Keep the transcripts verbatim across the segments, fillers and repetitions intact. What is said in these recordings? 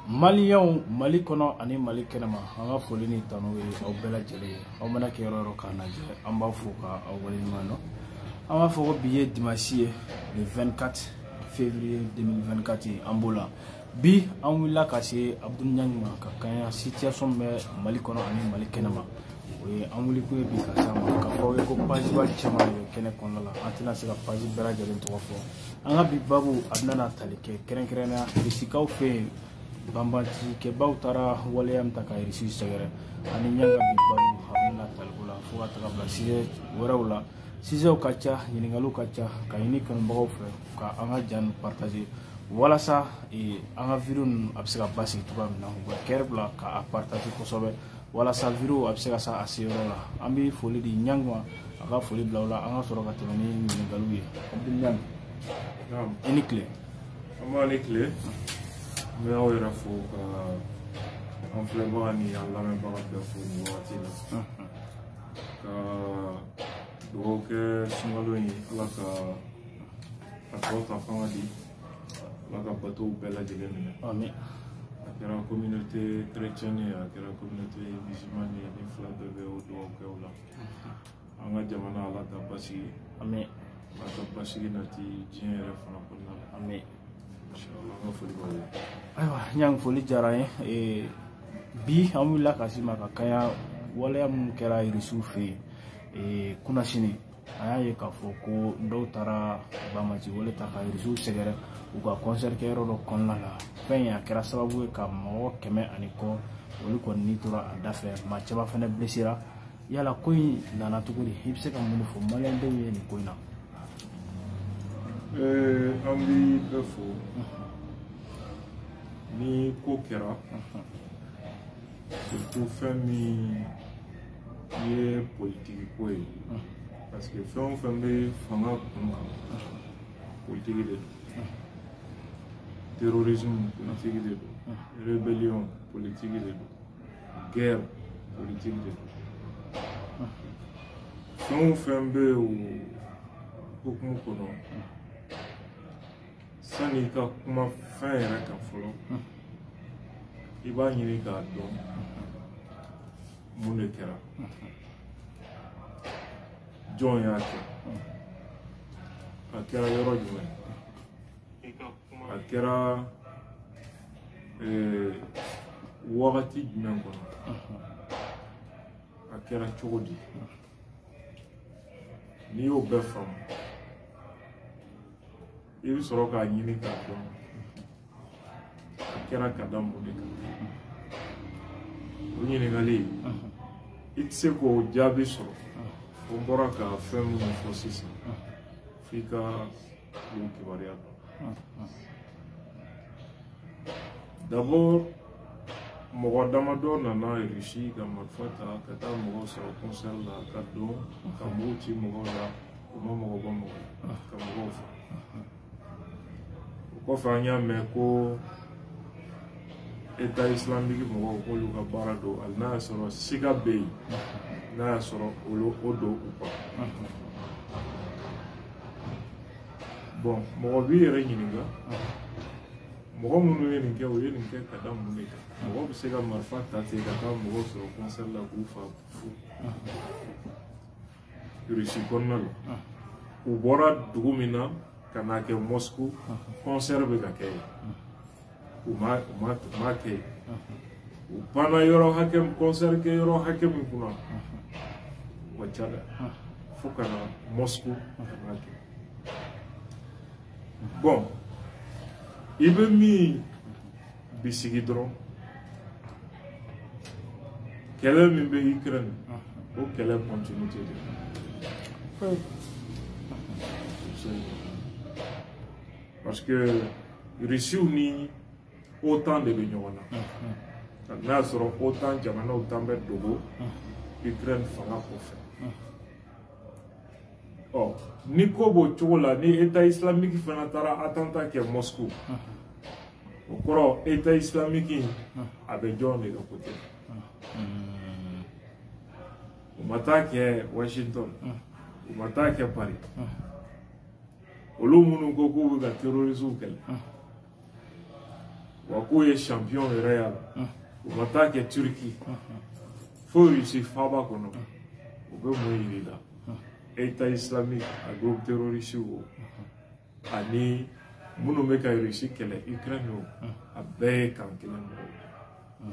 Maliens Mali kono ani Mali kenema anga foli ni tanu ye aw bela jele aw mana ke yoro kana je amba foka aw wali mano amba foko biye dimanche le vingt-quatre février deux mille vingt-quatre ambola bi an willa ka se Abdou Nyangma ka kanya situation me Mali kono ani Mali kenema we an wuli ko bi ka sama ka fo ko page ba chama yo kene kono la antina se ka page bela jele to fo anga bi babu adnana talike keren kerena bisikaw fe bambanti ke bautara wale am taka irisi segere ani nyanga bi babu hamna talgula fuga taka blasiye warawla sizo kacha yiningalu kacha kayini kan bago fe ka anga jan partager wala sa e anga virun absega basi tuba na ko kerbla ka partager ko sobe wala sa viru absega sa asiyoro la ambi foli di nyangwa aga foli blawla anga soro ka temani yiningalu ye abdullah naam enikle amani kle mais on ira faut que on fait voir ni Allah même pas faire pour nous attirer que donc singalo ni la ka apporte enfant dit la ka bateau bella de l'ennemi amen la communauté chrétienne et la communauté musulmane ni fla de au donc là anga jamana la ta basi amen la ta basi na ti jien refana kunna amen inshallah foli bale aywa nyang foli jara e bi amula kasima ka kaya wala am kera irisu fe e kuna shini ayaye ka foko ndo tara bamaji wala ta ka irisu segere u ka concert kero do konna la penya kera sababu ka mo keme aniko wali ko ni tora adafe ma chaba fana blessira yala koy nana tukuri hibse ka mun fo malen de ni koyna euh ambi befo ni ko kera surtout famille ye politique ko yi parce que fɛn o fɛn bɛ fanga kun kan politique de don terrorisme politique de don rébellion politique de don guerre politique de don fɛn o fɛn bɛ o hukumu kɔnɔ sani ka kuma fɛn yɛrɛ kan fɔlɔ i b'a ɲini k'a dɔn mun de kɛra jɔn y'a kɛ a kɛra yɔrɔ jumɛn a kɛra wagati jumɛn kɔnɔ a kɛra cogo di n'i y'o bɛɛ faamu i bɛ sɔrɔ k'a ɲini k'a dɔn a kɛra ka da mun de kan o ɲininkali i tɛ se k'o jaabi sɔrɔ o bɔra ka fɛn minnu fɔ sisan f'i ka o kibaruya dɔn d'abord mɔgɔ damadɔ nana réussi ka marifa ta ka taa mɔgɔ sɔrɔ concert la ka don ka mugu ci mɔgɔw la u ma mɔgɔ bɔ mɔgɔ la ka mɔgɔw faga o kɔfɛ an y'a mɛn ko État islamique mɔgɔw k'olu ka baara don hali n'a y'a sɔrɔ siga bɛ yen n'a y'a sɔrɔ olu o don u kɔ bon mɔgɔ b'i yɛrɛ ɲininka mɔgɔ minnu ye nin kɛ o ye nin kɛ ka da mun de kan mɔgɔ bɛ se ka marifa ta ten ka taa mɔgɔw sɔrɔ concert la k'u fa fu Russie kɔnɔna la u bɔra dugu min na ka n'a kɛ Moscou concert bɛ ka kɛ yen u ma u ma u ma kɛ yen u panna yɔrɔ hakɛ min concert kɛ yɔrɔ hakɛ min kunna wa ca dɛ fo ka na Moscou ka n'a kɛ bon i bɛ min bisigi dɔrɔn kɛlɛ min bɛ Ukraine o kɛlɛ continuité de parce que Russie ni OTAN de bɛ ɲɔgɔn na n'a y'a sɔrɔ OTAN jamanaw tan bɛ dogo Ukraine fanga kɔfɛ ɔ ni ko b'o cogo la ni État islamique fana taara attentat kɛ Moscou o kɔrɔ État islamique a bɛ jɔn de ka côté u ma taa kɛ Washington u ma taa kɛ Paris olu minnu ko k'u bɛ ka terroristes kɛlɛ wa k'o ye champion yɛrɛ y'a la u ma taa kɛ Turki fo Russie faaba kɔnɔ u bɛ mun yiri la État islamique a groupe terroriste o ani minnu bɛ ka Russie kɛlɛ Ukraine o a bɛɛ ye kan kelen mɔgɔw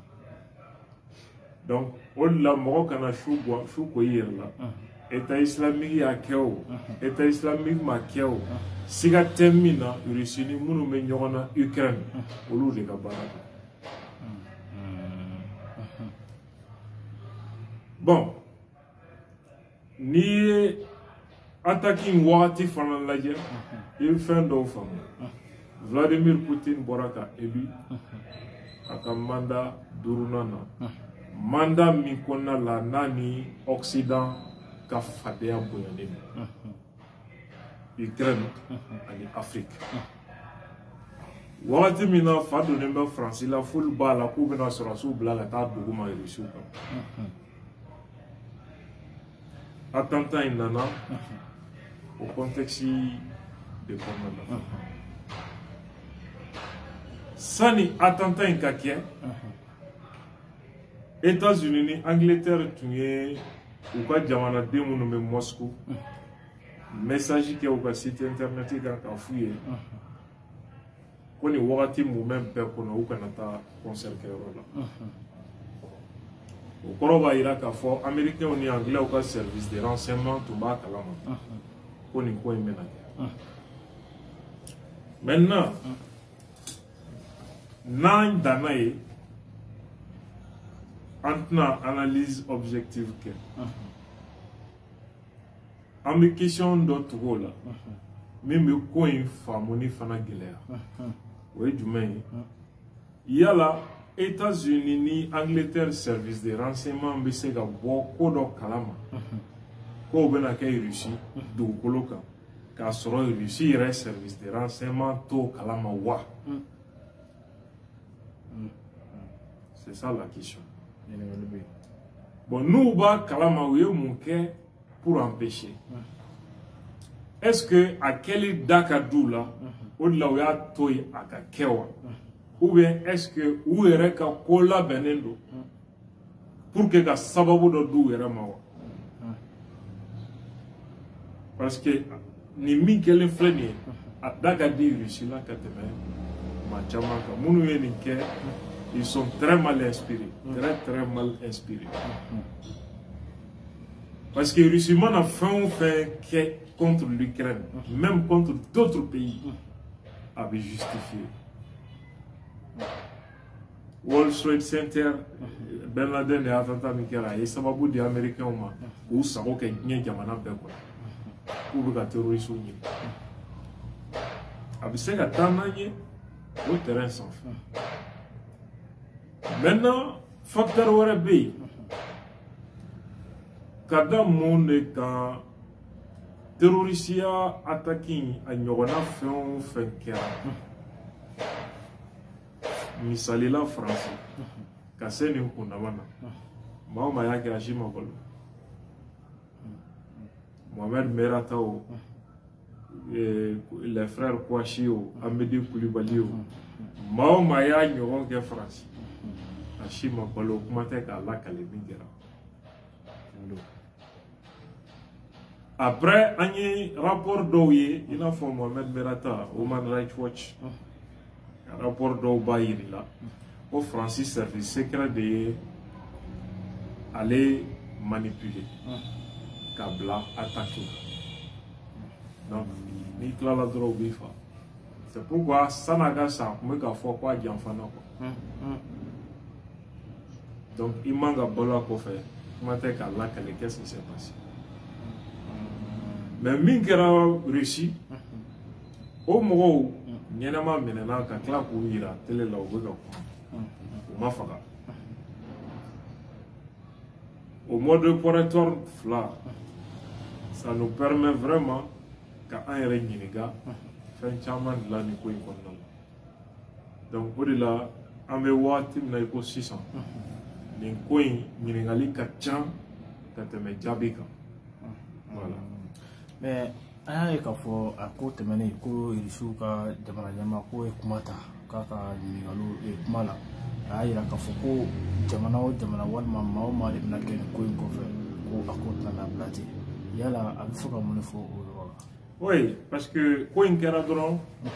donc o de la mɔgɔ kana su bɔ su ko i yɛrɛ la État islamique y'a kɛ o État islamique ma kɛ o siga tɛ min na Russie ni minnu bɛ ɲɔgɔn na Ukraine olu de ka baara don bon n'i ye attaque in wagati fana lajɛ i bɛ fɛn dɔw faamu Vladimir Poutine bɔra ka élu a ka mandat duurunan na mandat min kɔnɔna la n'a ni Occident ka fadenya bonyalen don Ukraine ani Afrique wagati min na fa donnen bɛ Faransi la f'olu b'a la k'u bɛna sɔrɔsiw bila ka taa dugu ma Rusiw kan attentat in nana au contexte de kɔnɔna la sani attentat in ka kɛ États-Unis ni Angleterre tun ye u ka jamanaden minnu bɛ Moscou message kɛ u ka site internet kan k'a f'u ye ko nin wagati moment bɛɛ kɔnɔ u kana taa concert kɛyɔrɔ la o kɔrɔ b'a jira k'a fɔ américains ni anglais ka service de renseignement tun b'a kalama ko nin ko in bɛna kɛ maintenant n'an danna ye an tɛna analyse objective kɛ an bɛ question dɔ tugu o la min bɛ ko in faamuni fana gɛlɛya o ye jumɛn ye yala États-Unis ni Angleterre service de renseignement bɛ se ka bɔ ko dɔ kalama k'o bɛna kɛ Russie dugukolo kan k'a sɔrɔ Russie yɛrɛ service de renseignement t'o kalama wa c'est ça la question. Bon, nous b'a kalama u ye mun kɛ pour empêcher. Est-ce que à quel dakadou là o de la u y'a to ye a ka kɛ wa ou bien est-ce que u yɛrɛ ka ko labɛnnen don pour que ka sababu dɔ d'u yɛrɛ ma wa parce que ni min kɛlen filɛ nin ye a da ka di Russie la ka tɛmɛ maa caman kan minnu ye nin kɛ ils sont très mal inspirés très très mal inspirés parce que Russie mana fɛn o fɛn kɛ contre l'Ukraine même contre d'autres pays a bɛ justifier World Trade Center Ben Laden de attentat min kɛra a ye sababu di américains ma k'u sago kɛ diɲɛ jamana bɛɛ kɔnɔ k'u bɛ ka terroristes ɲini a bɛ se ka taa n'an ye o terrain sanfɛ maintenant facteur wɛrɛ bɛ yen ka da mun de kan terrorisiya attaque a ɲɔgɔnna fɛn o fɛn kɛra misali la Faransi ka se nin kundama na maa o maa y'a kɛ a si ma balo Mohamed Merata o les frères Kouachi o Amédi Koulibaly o maa o maa y'a ɲɔgɔn kɛ Faransi a si ma balo kuma tɛ k'a lakale min kɛra après an ye rapport dɔw ye i n'a fɔ Mohamed Merata Human Rights Watch rapport dɔw b'a yiri la ko Faransi service secret de ye ale manipuler ka bila attaque donc n'i tilala dɔrɔn u b'i fa c'est pourquoi san'a ka sa a tun bɛ k'a fɔ ko a janfana quoi donc i man ka balo a kɔfɛ kuma tɛ k'a lakale qu'est-ce qui s'est passé mais min kɛra Russie o mɔgɔw ɲɛnama minɛna ka tila k'u yira télé la u bɛ ka kuma u ma faga au mode opératoire fila ça nous permet vraiment ka an yɛrɛ ɲininka fɛn caman de la nin ko in kɔnɔna la donc o de la an bɛ waati min na i ko sisan nin ko in ɲininkali ka ca ka tɛmɛ jaabi kan voilà mais an y'a ye k'a fɔ a ko tɛmɛnen ko irisiw ka jamana ɲɛmaa ko ye kuma ta k'a ka ɲininkaliw kuma la a y'a yira k'a fɔ ko jamana o jamana walima maa o maa de bɛna kɛ nin ko in kɔfɛ ko a ko tɛna bila ten yala a bɛ fɛ ka mun de fɔ o yɔrɔ la. Oui, parce que ko in kɛra dɔrɔn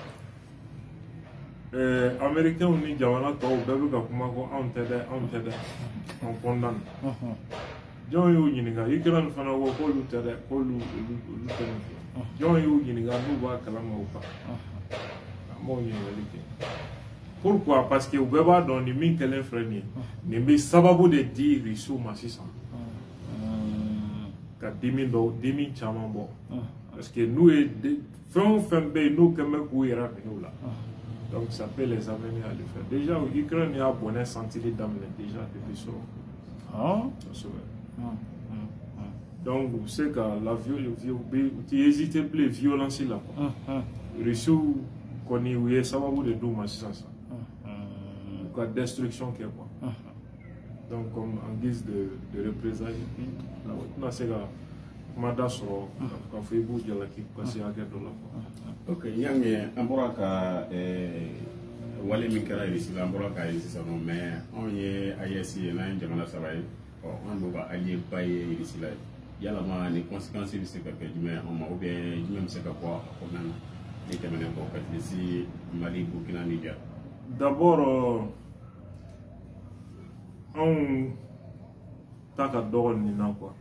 américains ni jamana tɔw bɛɛ bɛ ka kuma ko anw tɛ dɛ anw tɛ dɛ on condamne. jɔn y'u ɲininka Ukraine fana ko k'olu tɛ dɛ k'olu olu tɛ nin fɛ jɔn y'u ɲininka n'u b'a kalama o kan an b'o ɲininkali kɛ. Pourquoi? Parce que u bɛɛ b'a dɔn nin min kɛlen filɛ nin ye nin bɛ sababu de di irisiw ma sisan ka dimi dɔw dimi caman bɔ parce que n'u ye fɛn o fɛn bɛ yen n'u kɛn bɛ k'u yɛrɛ minɛ o la donc ça peut les amener à le faire. Déjà Ukraine y'a bonnet sentili daminɛ déjà depuis sɔrɔ. Donc vous savez que la violence tu hésites plus violence là quoi. Irisiw kɔni u ye sababu de d'u ma sisan sa. La destruction qui est quoi. Donc comme en guise de, de représailles puis là c'est là mada soro ka fo ibu jala ki kasi age do la ko. OK yange ambora ka eh wale min kara irisi la ambora ka irisi sa no mais on ye ayesi na jamana sabaye o on do ba allié baye irisi la yala ma ni conséquences bi se ka ke jumé on ma ou bien jumé se ka quoi ko nan ni temene ko ka si Mali Burkina Niger. D'abord on ta ka dɔgɔn ni na quoi.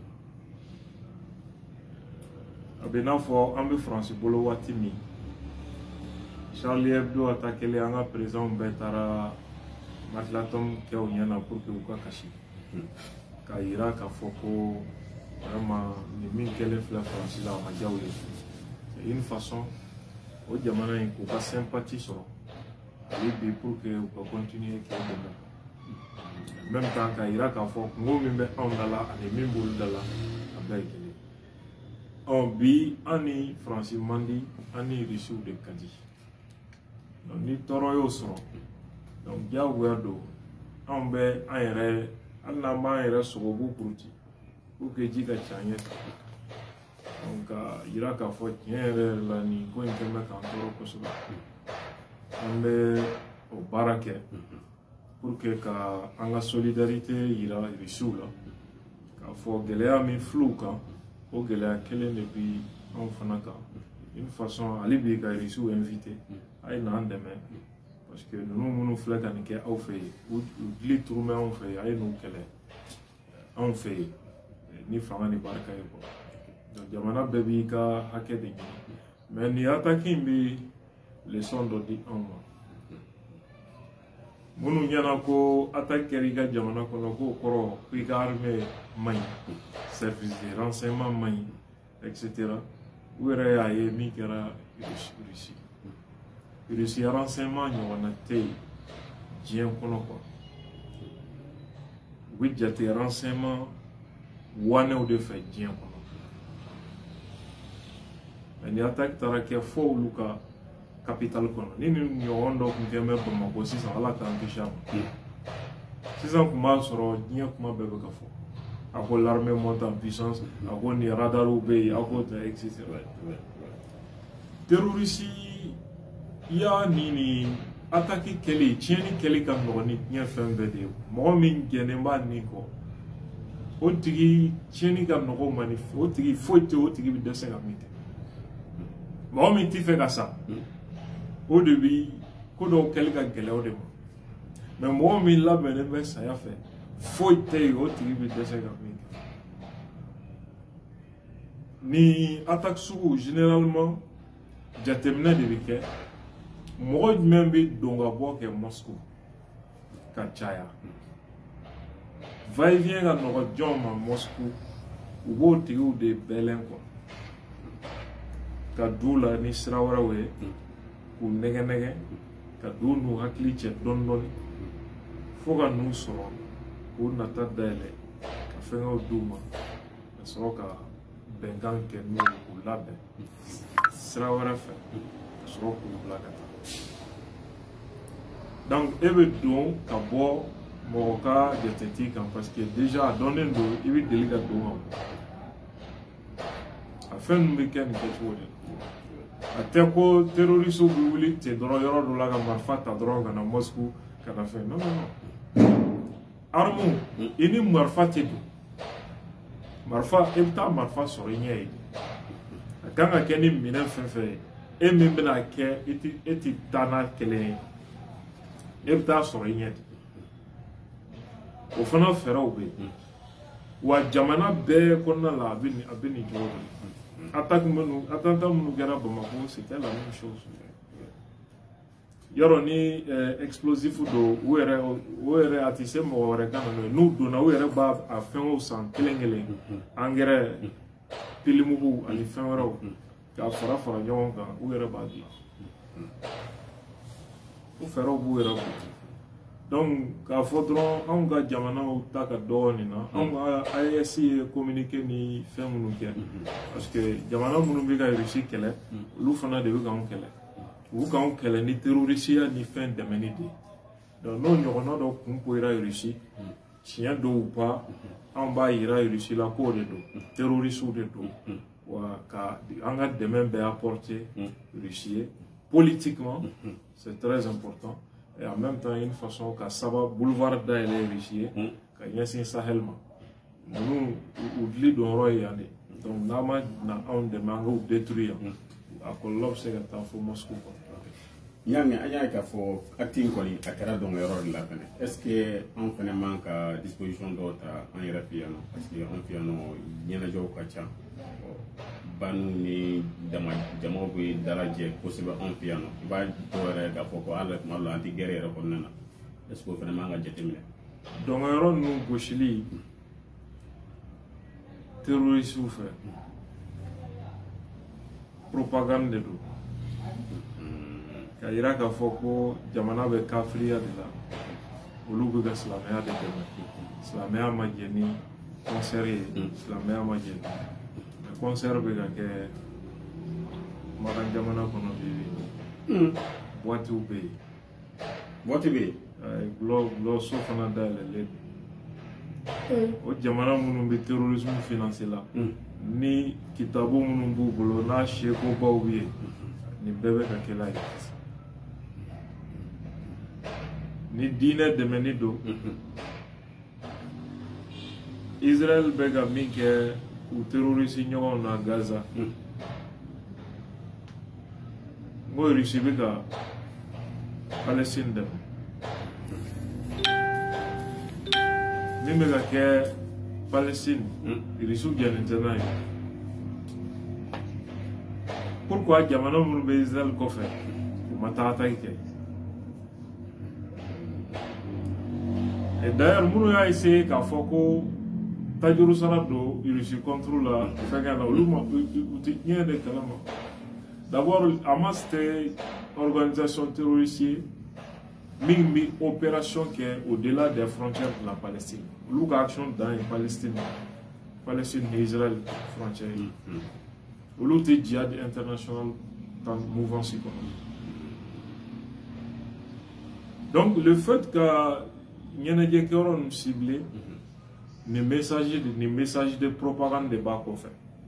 A bɛ n'a fɔ an bɛ France bolo waati min Charlie Hebdo attaqué an ka président bɛɛ taara martyrdom kɛ o ɲɛna pour que u ka kasi k'a yira k'a fɔ ko vraiment nin min kɛlen filɛ France la o ma diya u ye. C'est une façon o jamana in k'u ka sympathie sɔrɔ hali bi pour que u ka continuer kɛ dɛmɛ. Même temps k'a yira k'a fɔ kungo min bɛ anw da la ani min b'olu da la a bɛɛ ye kelen. Ɔ bi an ni Faransi man di an ni Irisiw de ka di. Donc ni tɔɔrɔ y'o sɔrɔ donc diyagoya don anw bɛ an yɛrɛ hali n'an b'an yɛrɛ sogobu kuruti pour que ji ka ca ɲɛ fɛ. Donc ka yira k'a fɔ tiɲɛ yɛrɛ yɛrɛ la nin ko in kɛn bɛ k'an tɔɔrɔ kosɛbɛ. An bɛ o baara kɛ pour que ka an ka solidarité yira Irisiw la k'a fɔ gɛlɛya min filɛ u kan o gɛlɛya kelen de bi anw fana kan. Une façon hali bi ka Irisiw invité a ye n'an dɛmɛ parce que ninnu minnu filɛ ka nin kɛ aw fɛ yen u dili turumɛ anw fɛ yen a ye n'u kɛlɛ anw fɛ yen ni fanga ni barika ye quoi. Donc jamana bɛɛ b'i ka hakɛ de ɲini mais nin attaque in bɛ leçon dɔ di anw ma. Minnu ɲɛna ko attaque kɛra i ka jamana kɔnɔ k'o kɔrɔ ko i ka armée man ɲi service de renseignement man ɲi et cetera. U yɛrɛ y'a ye min kɛra Russie. Russie renseignement ɲɔgɔnna tɛ yen diɲɛ kɔnɔ quoi. U bɛ jate renseignement wanɛw de fɛ diɲɛ kɔnɔ. Mais ni attaque taara kɛ fɔ olu ka capitale kɔnɔ ni nin ɲɔgɔn dɔ tun kɛn bɛ Bamako sisan ala k'an kisi a ma. Sisan tun b'a sɔrɔ diɲɛ kuma bɛɛ bɛ ka fɔ a ko l'armée monte en puissance a ko nin radarw bɛ yen a ko ta et cetera. Terroriste y'a ni ni attaque kɛli tiɲɛni kɛli ka nɔgɔn ni diɲɛ fɛn bɛɛ de ye. Mɔgɔ min gɛnnen b'a nin kɔ o tigi tiɲɛni ka nɔgɔ o ma ni o tigi foyi tɛ o tigi bɛ dɛsɛ ka min kɛ. Mɔgɔ min t'i fɛ ka sa o de bi ko dɔw kɛli ka gɛlɛya o de ma mais mɔgɔ min labɛnnen bɛ saya fɛ foyi tɛ yen o tigi bɛ dɛsɛ ka min kɛ. Ni attaque sugu généralement jateminɛ de bɛ kɛ mɔgɔ jumɛn bɛ don ka bɔ kɛ Moscou ka caya va et vient ka nɔgɔ jɔn ma Moscou u b'o tigiw de bɛlɛn quoi ka du la ni sira wɛrɛw ye k'u nɛgɛ nɛgɛ ka du n'u hakili cɛ dɔɔni dɔɔni fo ka n'u sɔrɔ k'u nata dayɛlɛ ka fɛngɛw d'u ma ka sɔrɔ ka bɛnkan kɛ n'u k'u labɛn sira wɛrɛ fɛ ka sɔrɔ k'u bila ka taa. Donc e bɛ don ka bɔ mɔgɔ ka jate kan parce que déjà a dɔnnen don i bɛ deli ka don ka bɔ a fɛn ninnu bɛ kɛ nin kɛcogo de la a tɛ ko terroriste bɛ wuli ten dɔrɔn yɔrɔ dɔ la ka marifa ta dɔrɔn ka na Moscou ka na fɛn non non non arme i ni marifa tɛ don marifa e bɛ taa marifa sɔrɔ i ɲɛ ye a kan ka kɛ ni minɛn fɛn fɛn ye e min bɛna kɛ e ti e ti taa n'a kɛlɛ ye e bɛ taa sɔrɔ i ɲɛ de o fana fɛɛrɛw bɛ yen wa jamana bɛɛ kɔnɔna la a bɛ nin a bɛ nin cogo de la attaque minnu attentat minnu kɛra Bamako c'était la même chose yɔrɔ ni explosif don u yɛrɛ u yɛrɛ a tɛ se mɔgɔ wɛrɛ kan na n'u donna u yɛrɛ b'a a fɛngɛw san kelen kelen angɛrɛ pilimugu ani fɛn wɛrɛw k'a fara fara ɲɔgɔn kan u yɛrɛ b'a dilan o fɛɛrɛw b'u yɛrɛ bolo donc k'a fɔ dɔrɔn anw ka jamanaw ta ka dɔgɔ nin na anw ka A E S ye communiqué ni fɛn minnu kɛ parce que jamana minnu bɛ ka Russie kɛlɛ olu fana de bɛ k'anw kɛlɛ u k'anw kɛlɛ ni terrorisiya ni fɛn dɛmɛni de donc n'o ɲɔgɔnna dɔ kun poyira Russie tiɲɛ dɔw ba anw b'a yira Russie la k'o de don terrorisiw de don wa ka an ka dɛmɛ bɛɛ apporter Russie ye politiquement c'est très important et en même temps une façon ka saba boulevard dayɛlɛ Russie ye ka ɲɛsin Sahel ma ninnu u dili don yɔrɔ ye yan de donc n'a ma na anw dɛmɛ an k'u détruire yan a kɔlɔlɔ bɛ se ka taa fo Moscou kɔnɔ. N y'a mɛn an y'a ye k'a fɔ acte in kɔni a kɛra dɔn yɔrɔ de la fɛnɛ est ce que anw fɛnɛ man ka disposition dɔw ta an yɛrɛ fɛ yan nɔ parce que anw fɛ yan nɔ ɲɛnajɛw ka ca banu ni dama jamaw bɛ dalajɛ kosɛbɛ anw fɛ yan nɔ i b'a dɔw yɛrɛ k'a fɔ ko hali tuma dɔw la an tɛ gɛrɛ yɛrɛ kɔnɔna na est ce que o fɛnɛ man ka jateminɛ. dɔn yɔrɔ ninnu gosili terrorisiw fɛ propagande de don. Ka yira k'a fɔ ko jamana bɛ kafiriya de la olu bɛ ka silamɛya de dɛmɛ silamɛya ma jɛ ni concert ye silamɛya ma jɛ mais concert bɛ ka kɛ Makan jamana kɔnɔ bi boîtew bɛ yen boîte bɛ yen gulɔ gulɔ so fana dayɛlɛlen o jamana minnu bɛ terrorisme financer la ni kitabu minnu b'u bolo n'a sekobaw bɛ yen nin bɛɛ bɛ ka kɛ la ye ni diinɛ dɛmɛni don Israël bɛ ka min kɛ u terroriste ɲɔgɔnw na Gaza n ko Russie bɛ ka Palestine dɛmɛ min bɛ ka kɛ Palestine Russiw jɛnnen tɛ n'a ye pourquoi jamana minnu bɛ Israël kɔfɛ u ma taa attaque kɛ et d'ailleurs minnu y'a essayé k'a fɔ ko Tajurusara don Russie contrôle la fɛnkɛ la olu ma u tɛ diɲɛ de kalama d'abord Hamas tɛ organisation terroriste ye min bɛ opération kɛ au-delà des frontières de la Palestine olu ka action dan ye Palestine Palestine ni Israël frontière ye olu tɛ djihad international dans mouvance économique. Donc le fait que ɲɛnajɛ kɛyɔrɔ ninnu ciblé ni message de ni message de propagande de b'a kɔfɛ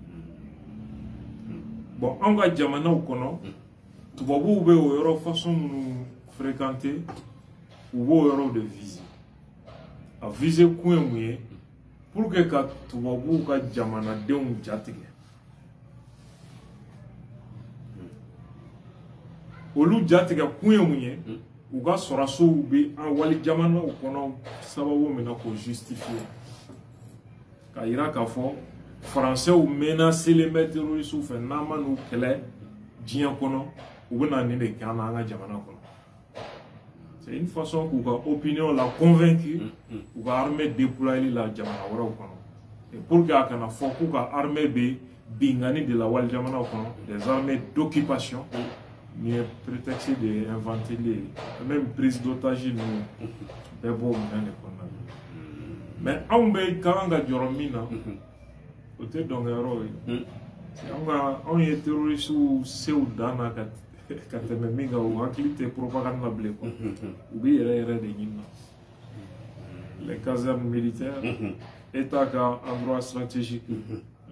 bon anw ka jamanaw kɔnɔ tubabuw bɛ o yɔrɔ façon minnu fréquenter u b'o yɔrɔw de viser a viser kun ye mun ye pour que ka tubabuw ka jamanadenw jatigɛ olu jatigɛ kun ye mun ye u ka sɔrɔsiw bɛ an wali jamanaw kɔnɔ sababu min na k'o justifier ka yira k'a fɔ faransɛw menacelen bɛ terrorisiw fɛ n'an ma n'u kɛlɛ diɲɛ kɔnɔ u bɛna nin de kɛ an na an ka jamana kɔnɔ c'est une façon k'u ka opinion la convaincre u ka armée déployer la jamana wɛrɛw kɔnɔ et pour que a kana fɔ k'u ka armée bɛ bingani de la wali jamanaw kɔnɔ des armées d'occupation ni est prétexte de inventer les même prise d'otage nous bɛɛ b'o minɛn de kɔnɔna na mais anw bɛ kan ka jɔrɔ min na o tɛ dɔnkɛyɔrɔ ye anw ka anw ye terrorisiw sew dan na ka ka tɛmɛ min kan u hakili tɛ propagande la bilen quoi u bɛ yɛrɛ yɛrɛ de ɲini na les casernes militaires état ka endroit stratégique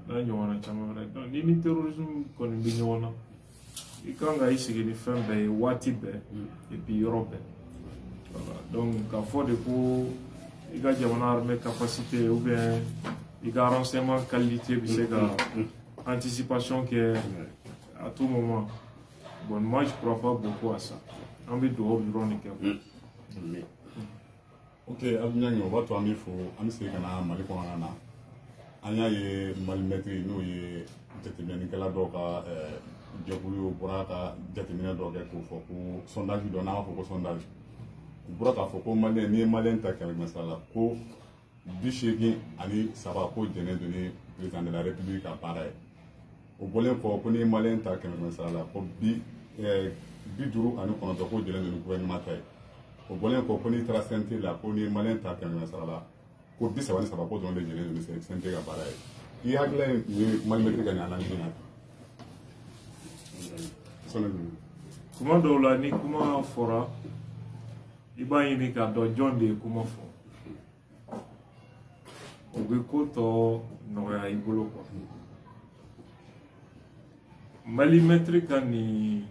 n'a ɲɔgɔnna caman wɛrɛ donc ni ni terrorisme kɔni bɛ ɲɔgɔn na i kan ka i sigi ni fɛn bɛɛ ye waati bɛɛ et puis yɔrɔ bɛɛ voilà donc k'a fɔ de ko i ka jamana armée capacité ou bien i ka renseignement qualité bɛ se ka anticipation kɛ à tout moment. Bon, moi je crois pas beaucoup à ça. On veut dehors du rond et ok, Abidjan, on va toi il faut amener kana Mali kɔnɔna na. An y'a ye Mali maîtrise n'o ye jateminɛkɛla dɔw ka jɛkulu bɔra ka jateminɛ dɔw kɛ k'o fɔ ko sondage dɔ n'an b'a fɔ ko sondage. U bɔra k'a fɔ ko Malien n'i ye Malien ta kɛmɛ kɛmɛ la ko bi seegin ani saba ko jɛnɛ don ni président de la République ka baara ye. O bɔlen kɔ ko n'i ye Malien ta kɛmɛ kɛmɛ sara la ko bi bi duuru ani kɔnɔntɔn ko jɛnɛ don ni gouvernement ta ye. O bɔlen kɔ ko n'i taara C N T la ko n'i ye Malien ta kɛmɛ kɛmɛ sara la ko bi saba ni saba ko dɔrɔn de jɛnɛ don ni C N T ka baara ye. I hakilila ye Mali maîtrise ka nin analyse na. Kuma dɔw la ni kuma fɔra i b'a ɲini k'a dɔn jɔn de ye kuma fɔ. O bɛ ko tɔ nɔgɔya i bolo quoi. Mali maîtrise ka nin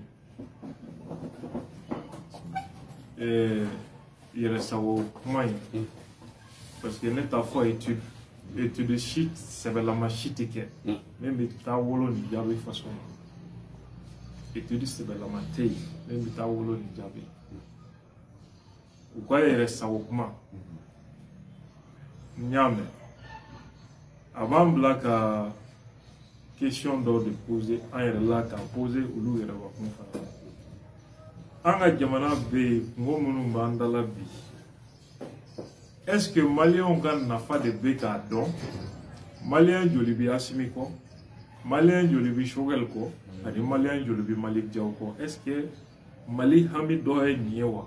yɛrɛsago kuma in parce que ne t'a fɔ étude étude si sɛbɛlama si tɛ kɛ min bɛ taa wolo ni jaabi façon na étude sɛbɛlama tɛ yen min bɛ taa wolo ni jaabi u ka yɛrɛsago kuma n y'a mɛn a b'an bila ka question dɔw de poser an yɛrɛ la k'a poser olu yɛrɛ ka kun fana an ka jamana bɛ yen kungo minnu b'an da la bi est ce que maliyɛnw ka nafa de bɛ k'a dɔn maliyɛn joli bɛ Asimi kɔ maliyɛn joli bɛ Choguel kɔ ani maliyɛn joli bɛ Malick Diaw kɔ est ce que Mali hami dɔ ye nin ye wa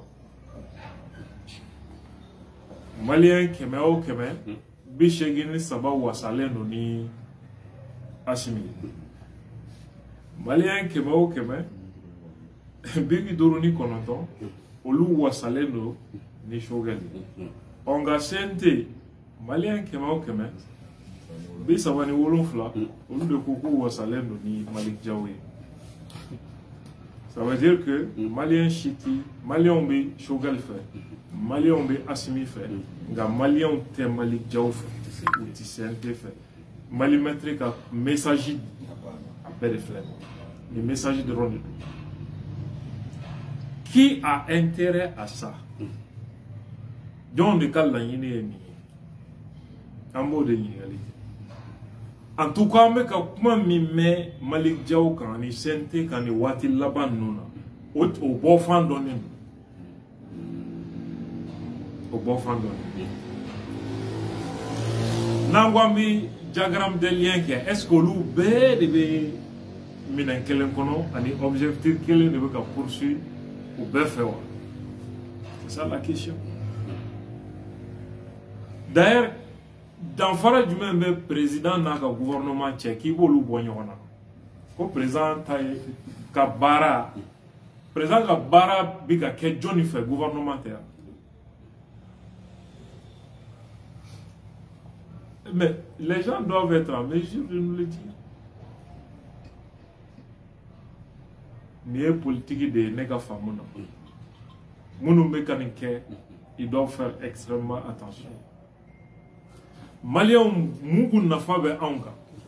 maliyɛn kɛmɛ o kɛmɛ bi seegin ni saba wasalen don ni Asimi maliyɛn kɛmɛ o kɛmɛ bi duuru ni kɔnɔntɔn olu wasalen don ni Choguel ɔ nka C N T maliyɛn kɛmɛ o kɛmɛ bi saba ni wolonfila olu de ko k'u wasalen don ni Malick Diaw ye ça veut dire que maliyɛn si ti maliyɛnw bɛ Choguel fɛ maliyɛnw bɛ Asimi fɛ nka maliyɛnw tɛ Malick Diaw fɛ u ti C N T fɛ Mali maîtrise ka message a bɛɛ de filɛ ni message dɔrɔn de don. Qui a intérêt à ça? Donc, de cas, l'année en mode de en tout cas, mais quand me Malick Diaw quand ni C N T quand ni wati laban nuna au au bon fan donné au bon fan donné. Nangwami diagramme de lien qui est-ce que l'ou bé de minen kelen kono ani objectif kelen de ka poursuivre ou bien faire. C'est ça la question. D'ailleurs, dans Fara du même président n'a qu'un gouvernement tchèque qui veut le bon yon. Comme président Kabara, président Kabara biga que Johnny fait gouvernementaire. Mais les gens doivent être en mesure de nous le dire. Ni politique de nega famuna. Mounou mécanique, ils doivent faire extrêmement attention. Maliens mugu nafa be anga.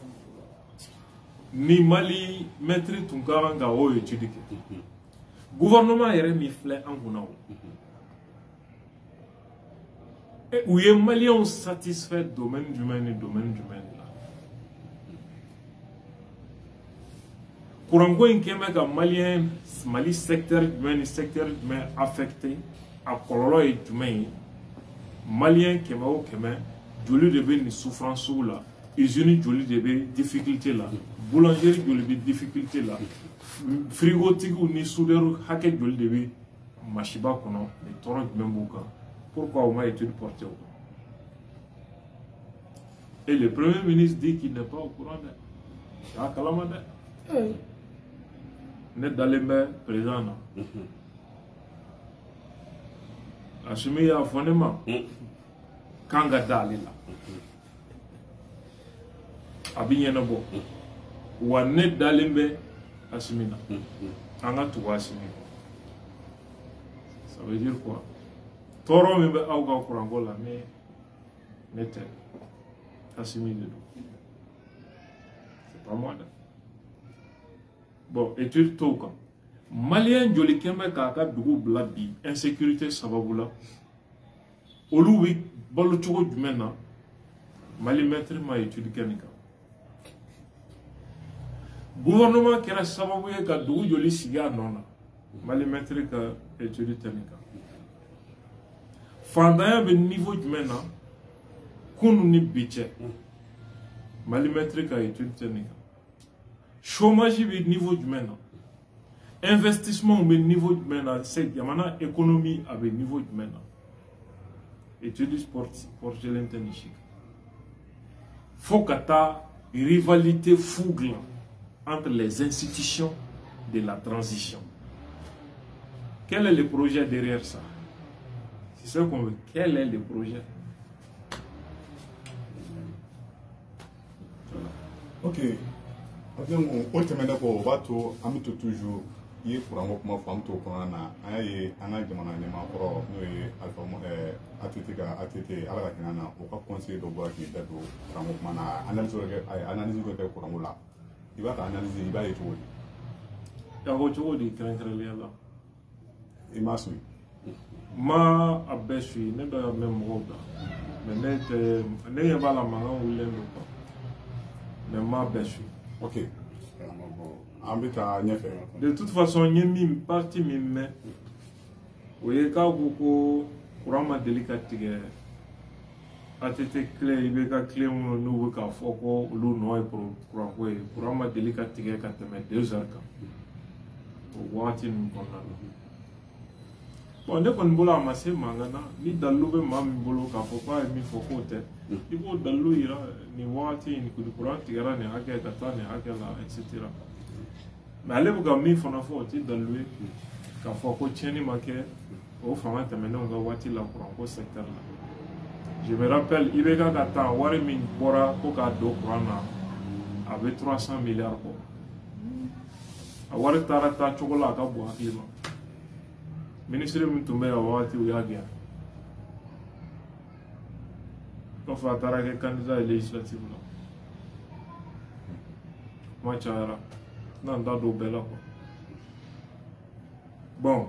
Ni Mali maîtrise ton karanga o étude. Gouvernement yere mi flé anguna. Et où les Maliens satisfaits domaine du domaine et domaine du domaine là. Courango inkeme ka Malien Mali secteur du secteur du affecté à kololo et du Malien kema o kema joli de be ni souffrance là usine joli de be difficulté là boulangerie joli de difficulté là frigotique ou ni soudeur haké joli de be machiba kono ni torrent même buka pourquoi on m'a étude portée et le premier ministre dit qu'il n'est pas au courant de ça kalamade ne dalembe président na Asimi ya fonema kanga dalila a bɛ ɲɛnabɔ wa ne dalen bɛ Assimi na an ka tugu Assimi ça veut dire quoi tɔɔrɔ min bɛ aw ka kuranko la ne ne tɛ Assimi de don c'est pas moi da bon étude t'o kan malien joli kɛmɛ k'a ka dugu bila bi insécurité sababu la olu bɛ balo cogo jumɛn na Mali maître ma étude kɛ nin kan gouvernement kɛra sababu ye ka dugu joli sigi a nɔ na Mali maître ka étude tɛ nin kan fantanya bɛ niveau jumɛn na kunu ni bi cɛ Mali maître ka étude tɛ nin kan chômage bɛ niveau jumɛn na investissement bɛ niveau jumɛn na jamana économie a bɛ niveau jumɛn na étude sportilen tɛ nin si kan fo ka taa rivalité fougue entre les institutions de la transition. Quel est le projet derrière ça? C'est ce qu'on veut. Quel est le projet? Voilà. Ok. On tɛmɛnen kɔ o b'a to an bɛ to toujours i ye kuranko kuma fɔ an bɛ to o kɔnɔna na an y'a ye an ka jamana ɲɛmaakɔrɔ n'o ye Alifa A T T ka A T T ala ka hinɛ na o ka conseil dɔ bɔra k'i da don kuranko kuma na analyse dɔ kɛ a ye analyse dɔ kɛ kuranko la i b'a ka analyse i b'a ye cogo di? K'a fɔ cogo di kɛrɛnkɛrɛnnenya la? I m'a suit? Ma a bɛɛ suit ne dɔ y'a mɛn mɔgɔw da mais ne tɛ ne ɲɛ b'a la mankan wulilen don quoi mais ma a bɛɛ suit. Ok. An bɛ taa ɲɛfɛ. De toute façon n ye min parti min mɛn o ye k'a ko ko kuran ma deli ka tigɛ A T T clé i bɛ ka clé minnu n'u bɛ k'a fɔ ko olu nɔ ye kuranko ye kuran ma deli ka tigɛ ka tɛmɛ deux heures kan o wagati ninnu kɔnɔna na bon ne kɔni bolo a ma se mankan na ni dalilu bɛ maa min bolo k'a fɔ k'a ye min fɔ k'o tɛ i b'o dalilu yira nin wagati in kuran tigɛra nin hakɛ ka taa nin hakɛ la et cetera mais ale bɛ ka min fana fɔ o tɛ dalilu ye k'a fɔ ko tiɲɛni ma kɛ o fanga tɛmɛnenw ka waati la kuranko secteur la je me rappelle i bɛ ka ka taa wari min bɔra ko k'a don kuran na a bɛ trois cents milliards bɔ a wari taara taa cogo la a ka bon hakili ma ministre min tun bɛ yen a wagati o y'a gɛn kɔfɛ a taara kɛ candidat ye législative la kuma cayara n'an da don bɛɛ la quoi bon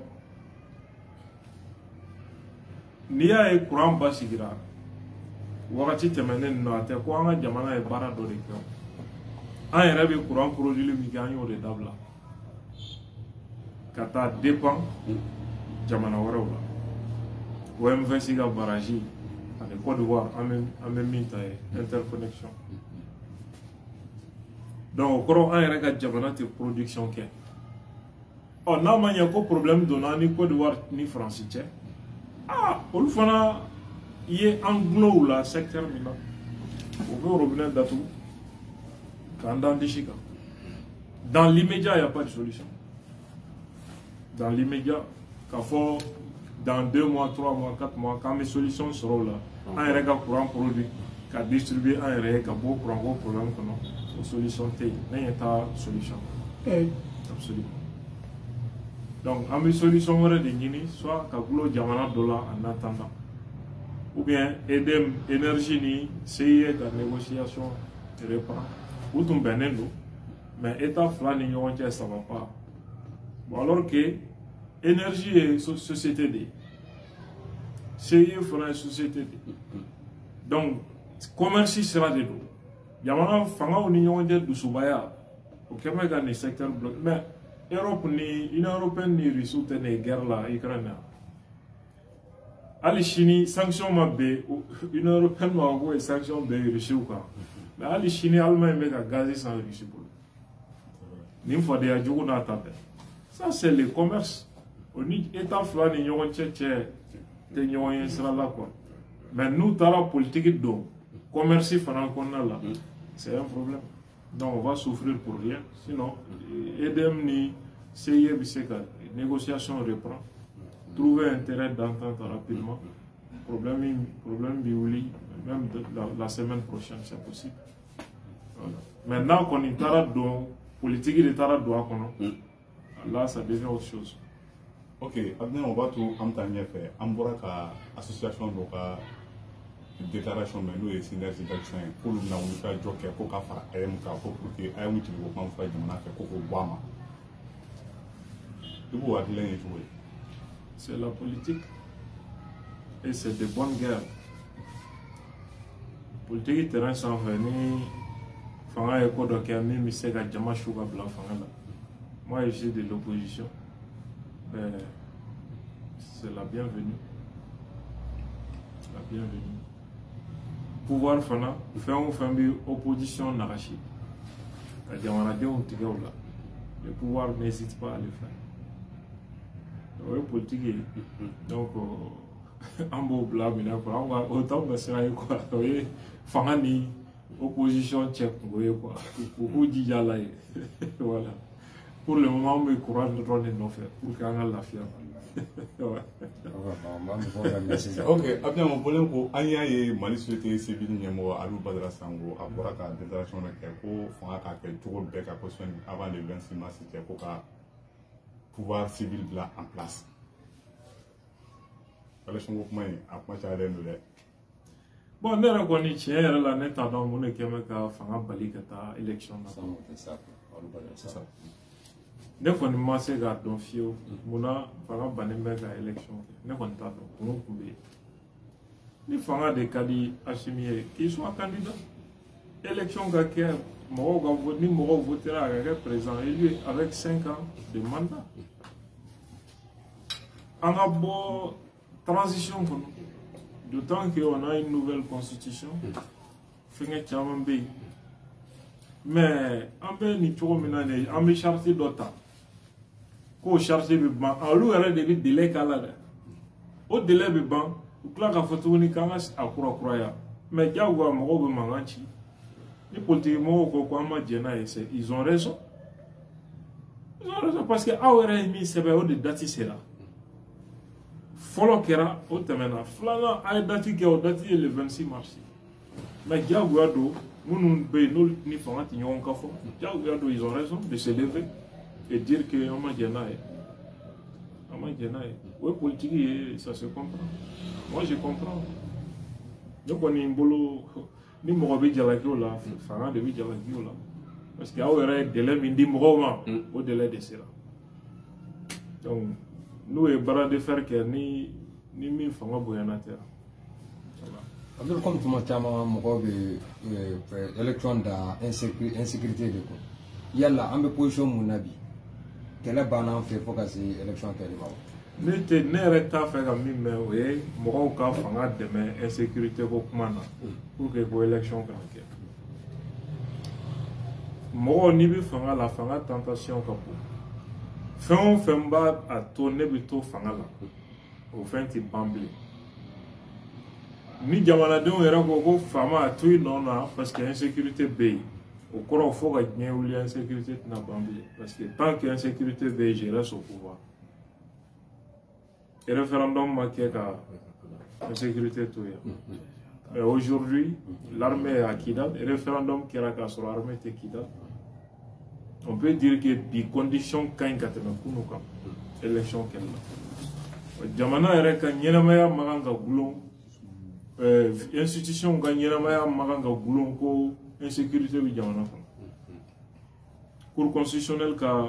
n'i y'a ye kuran basigira wagati tɛmɛnen na a tɛ ko an ka jamana ye baara dɔ de kɛ an yɛrɛ bɛ kuran produit min kɛ an y'o de dabila ka taa dépend jamana wɛrɛw la O M V C ka barrage ani Côte d'Ivoire an bɛ min ta ye interconnexion donc o kɔrɔ an yɛrɛ ka jamana tɛ production kɛ ɔ n'a ma ɲɛ ko problème donna ni Côte d'Ivoire ni France cɛ ah olu fana ye an gulon la secteur min na o bɛ robinet datugu k'an dan disi kan dans l'immédiat il y a pas de solution dans l'immédiat k'a fɔ dans deux mois trois mois quatre mois k'an bɛ solution sɔrɔ o la an yɛrɛ ka courant produit ka distribuer an yɛrɛ ye ka bɔ courant ko problème kɔnɔ o solution tɛ yen ne ɲɛ t'a solution absolument donc an bɛ solution wɛrɛ de ɲini soit ka gulon jamana dɔ la en attendant ou bien E D M énergie ni C I E ka négociation reprend u tun bɛnnen don mais état fila ni ɲɔgɔn cɛ ça va pas bon alors que énergie ye société de ye C I E fana ye société de ye donc commerce sira de don jamana fangaw ni ɲɔgɔn cɛ dusubaya o kɛ bɛ ka nin secteur bloqué mais Europe ni Union européenne ni Russie tɛ nin guerre la Ukraine na hali sini sanction ma bɛn Union européenne ma ko ye sanction bɛn Russie kan mais hali sini Allemagne bɛ ka gaz san Russie bolo nin fadenya jugu n'a ta bɛɛ ça c'est le commerce o ni état fila ni ɲɔgɔn cɛ cɛ tɛ ɲɔgɔn ye sira la quoi mais n'u taara politique don commerce fana kɔnɔna la c'est un problème donc on va souffrir pour rien sinon E D M ni C I E bɛ se ka négociation reprend trouver intérêt d'entente rapidement problème problème bi wuli même la, la semaine prochaine c'est possible Maintenant qu'on est à don politique il est à don à là ça devient autre chose. Ok, Abdel, on va tout en temps fait. On va ka association do ka déclaration mais nous et synergie d'action pour nous na on ka joker ko ka fara M K pour que ay wuti ko kan fa jamana fe ko ko bama. Tu vois adlen et jouer. C'est la politique et c'est de bonnes guerres. Politique terrain sans venir fanga e ko do ke mi mi se ga jama shuga bla fanga là. Moi je suis de l'opposition. C'est la bienvenue. La bienvenue. Pouvoir fana, faire une opposition narrative. Le pouvoir n'hésite pas à le faire. Oui, politique. Donc, en beau blâme, autant de ça, quoi. Oui, fangani, opposition tchèque, vous quoi. Beaucoup d'y aller. Voilà. Pour le moment, on me courage de donner nos faits pour qu'on ait la fièvre. Ok, Abdel, on voulait que Anya et Mali société civile Niamo Alou Badra Sango a pour la déclaration de Keko, font à quel tour de bec à question avant le vingt-six mars, c'était pour pouvoir civil là en place. L'élection de Moyen, à quoi tu as l'air de bon, nous avons dit que la nette a dans mon équipe qui a fait un bali qui a élection. C'est ça. Ne ko ni ma se ga don fiyo muna fanga banen bɛ ka élection ne ko ta don ko kun be ni fanga de kadi Assimi qui soit candidat élection ga kɛ mɔgɔw ga vote ni mɔgɔw votera ka kɛ président élu avec cinq ans de mandat an ka bɔ transition kɔnɔ d'autant que on a une nouvelle constitution fɛngɛ caman bɛ yen mais an bɛ ni cogo min na ne an bɛ charte dɔ ta ko chargé bi ban olu yɛrɛ de bi délai k'a la dɛ o délai bi ban u tila k'a fɔ tuguni k'an ka a kura kuraya mais diyagoya mɔgɔw bɛ mankan ci ni politique mɔgɔw ko ko an ma jɛ n'a ye c'est ils ont raison ils ont raison parce que aw yɛrɛ ye min sɛbɛn o de date sera fɔlɔ kɛra o tɛmɛna filanan a ye date kɛ o date ye le vingt-six mars mais diyagoya don minnu bɛ yen n'olu ni fanga tɛ ɲɔgɔn kan fɔ diyagoya don ils ont raison de se lever et dire que on m'a dit naïe, on m'a dit naïe. Oui, politique, ça se comprend. Moi, je comprends. Donc, on est un boulot, ni morabi jalagio là, fanga de jalagio là, parce qu'il y a un délai mindi moroma au délai de cela. Donc, nous et bara de faire que ni ni mi fanga boyanateur. Abdul, comme tu m'as dit, morabi élection d'insécurité de quoi. Yalla, on a position mon avis. Quelle est banane fait pour que ces élections qu'elle ne te ne yɛrɛ t'a fɛ ka min mɛn o ye mɔgɔw ka fanga dɛmɛ insécurité ko kuma na pour que ko élection kana kɛ mɔgɔw n'i bɛ fanga la fanga tentation ka bon fɛn o fɛn b'a a to ne bɛ to fanga la o fɛn tɛ ban bilen ni jamanadenw yɛrɛ ko ko faama a to yen nɔ na parce que insécurité bɛ yen o kɔrɔ fo ka diɲɛ wuli insécurité tɛna ban bilen parce que tant que insécurité bɛ yen je reste au pouvoir. Le référendum ma kɛ ka insécurité to yen mais aujourd'hui l'armée est à Kidal le référendum kɛra k'a sɔrɔ armée tɛ Kidal on peut dire que bi condition ka ɲi ka tɛmɛ kunu kan élection kɛli la jamana yɛrɛ ka ɲɛnamaya ma kan ka gulon institution ka ɲɛnamaya ma kan ka gulon ko insécurité bi jamana kɔnɔ cour constitutionnelle ka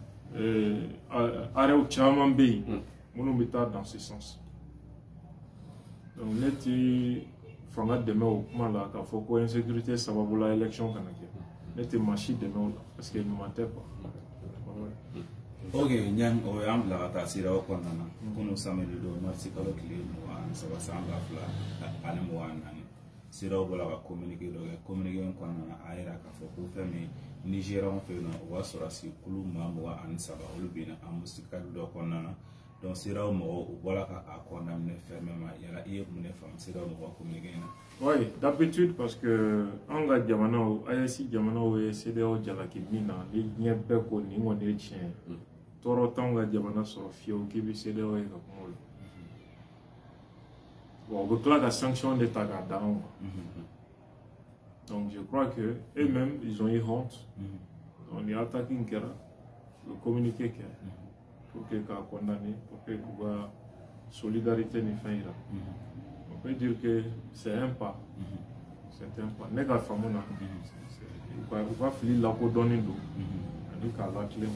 arrêt caman bɛ yen minnu bɛ taa dans ce sens donc ne tɛ fanga dɛmɛ o kuma la k'a fɔ ko insécurité sababu la élection kana kɛ ne tɛ maa si dɛmɛ o la parce que ɲuman tɛ quoi. Ok, ɲan o y'an bila ka taa siraw kɔnɔna na kunu samedi don marisi kalo tile mugan ani saba san ba fila ani mugan ani naani siraw bɔra ka communiqué dɔ kɛ communiqué in kɔnɔna na a yira k'a fɔ ko fɛn min nigérian fɛ yen nɔ o b'a sɔrɔ si kulu maa mugan ani saba olu bɛ na ambassade dɔ kɔnɔna na donc siraw mɔgɔ u bɔra ka a condamné fermement yala i ye mun de faamu siraw mɔgɔ communiqué in na. Oui, d'habitude parce que an ka jamanaw A E S jamanaw ye C E D E A O jalaki min na ni diɲɛ bɛɛ ko nin kɔni ye tiɲɛ ye tɔɔrɔ t'anw ka jamana sɔrɔ fiyewu k'i bɛ C E D E A O ye ka kuma o la bon u bɛ tila ka sanction de ta k'a d'anw ma Donc je crois que eux-mêmes, ils ont eu honte. On est attaqué une guerre, le communiqué qui pour que qu'on condamné, pour que la solidarité ne fasse pas. On peut dire que c'est un pas. C'est un pas. N'est-ce pas famille là? On va finir la peau donner d'eau. On dit qu'à la clé.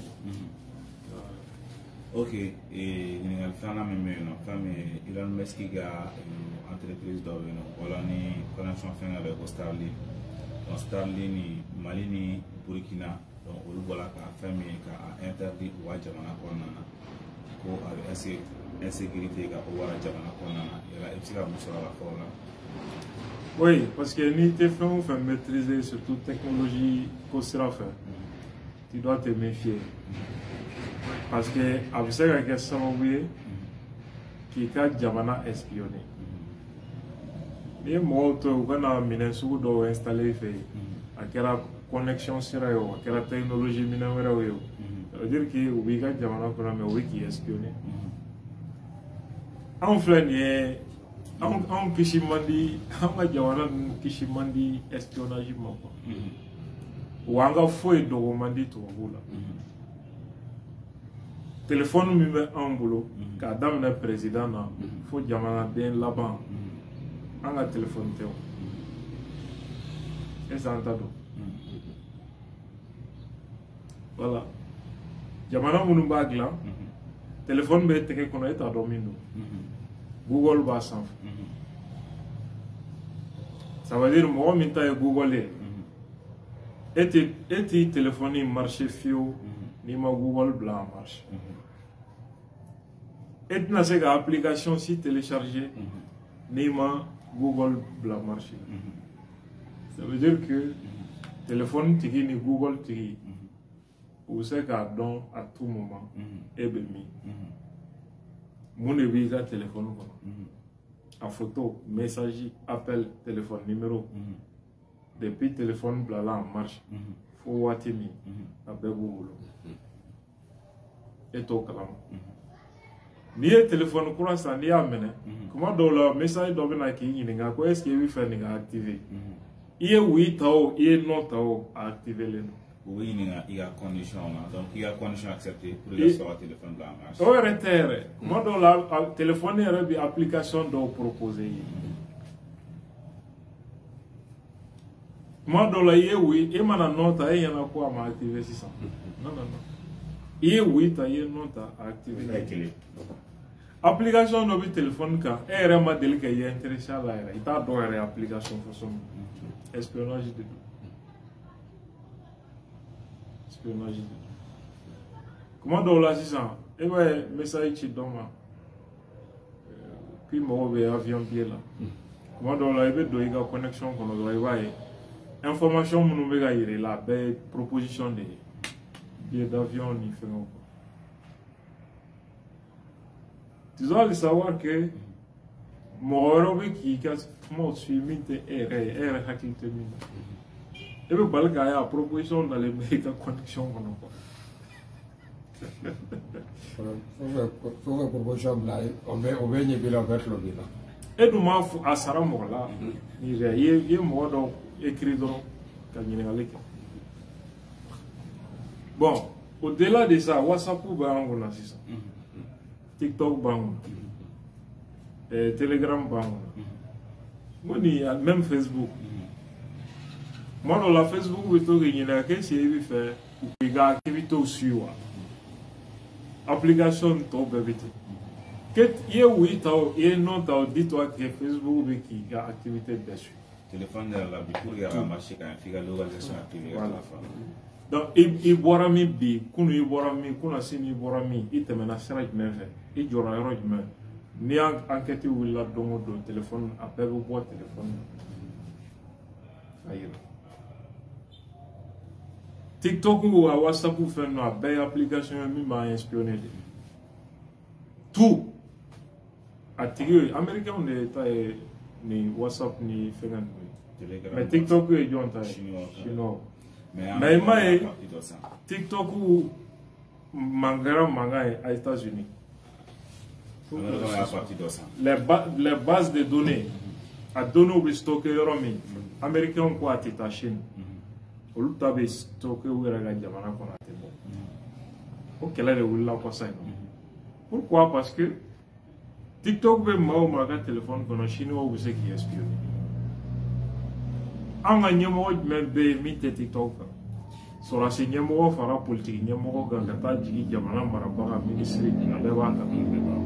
Ok, et il y a une femme qui a une entreprise d'Oveno, ou une connexion avec Starlink. Donc Starlink, Mali ni Burkina, donc on voit la femme qui a interdit ou à Jamana Konana, ou à insécurité ou à Jamana Konana, il y a une petite sur la forme. Oui, parce que ni tes femmes fait maîtriser surtout technologie qu'on sera fait. Tu dois te méfier. Parce que avec ça que ça oublié qui a Jamana espionné. Mais moi to gana minen su do installer fait à quelle connexion sera yo à quelle technologie minen wera yo. Ça veut dire que oui ka Jamana ko na me oui qui espionné. En flâner en en kishimandi en Jamana kishimandi espionnage mako. Wanga foi do mandi to bula. Téléphone mi bɛ an bolo k'a daminɛ président na fo jamanaden laban an ka téléphone tɛ o est-ce que an ta don voilà jamana minnu b'a dilan téléphone bɛ tɛgɛ kɔnɔ e t'a dɔn min don Google b'a sanfɛ ça veut dire mɔgɔ min ta ye Google ye e ti e ti téléphone marché fiyewu n'i ma Google bila en marche. Et tu n'as pas d'application si téléchargée, ni ma Google bla marché. Ça veut dire que le téléphone tigi ni Google tigi, vous savez qu'à don à tout moment, et bien mis. Mon éviga téléphone, à photo, message, appel, téléphone, numéro. Depuis téléphone bla là en marche, faut watcher mi, avec Google. Et au calme. Ni ye téléphone courant ça ni a mené comment dans le message do bena ki yininga ko est-ce que wi fa ni ga activer iye wi taw iye non taw activer le oui ni il y a condition donc il y a condition acceptée pour le sur téléphone blanc marche o retere comment dans la téléphone era bi application do proposer moi dans la iye wi e mana non ta e yana ko ma activer six cents non non non iye wi ta iye non ta activer application no bi téléphone ka e yɛrɛ ma deli ka ye intéressé la yɛrɛ i t'a dɔn yɛrɛ application façon espionnage de do espionnage de do kuma dɔw la sisan e bɛ message ci dɔ ma puis mɔgɔw bɛ avion billet la kuma dɔw la i bɛ don i ka connexion kɔnɔ dɔrɔn i b'a ye information minnu bɛ ka yɛrɛ la a bɛɛ ye proposition de ye billet d'avion ni fɛngɛw. Tu dois savoir que mon qui a suivi est hakilité. Et le balga a proposition dans les méga connexions. Et nous m'avons à Sarah Morla, il y a un mot écrit dans le bon, au-delà de ça, WhatsApp ou Bango Nassisa. TikTok bang, eh, Telegram bang, moi ni même Facebook. Moi dans la Facebook vous trouvez qu'il y a que si vous faites ou qu'il y a activité aussi wa. Application top éviter. Que y a oui tao y a non tao dis-toi que Facebook veut qu'il y a activité dessus. Téléphone de la pour y avoir marché quand il y a localisation activée. Donc, il boira mi bi, kunu il boira mi, kuna sini boira mi, il te mena sera jumɛn fɛ, il jɔra yɔrɔ jumɛn. Ni enquête wulila don o don téléphone, a bɛɛ bɛ bɔ téléphone. Ayi. TikTok ou WhatsApp ou fɛn no a bɛɛ ye application ye min b'a espionné de. Tout. A tigi américain de ta ye ni WhatsApp ni fɛngɛ ninnu. Mais TikTok ye jɔn ta ye? Chinois. Mais il m'a dit TikTok ou Mangara Manga aux États-Unis. Les, ba les bases de données a données bɛ stocké yɔrɔ min américain ko a tɛ taa Chine olu ta bɛ stocké u yɛrɛ ka jamana kɔnɔ a tɛ bɔ o kɛlɛ de wulila kɔsa in na pourquoi parce que TikTok bɛ maa o maa ka téléphone kɔnɔ chinois bɛ se k'i espionner an ka ɲɛmɔgɔ jumɛn bɛ yen min tɛ TikTok kan sɔrɔdasi ɲɛmɔgɔ fara politiki ɲɛmɔgɔ kan ka taa jigin jamana marabaga minisiri a bɛɛ b'a kan